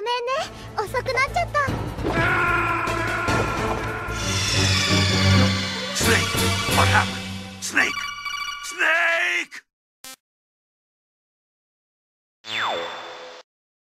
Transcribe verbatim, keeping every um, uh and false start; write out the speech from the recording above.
ね、遅くなっちゃった。 Snake! What happened? Snake! Snake!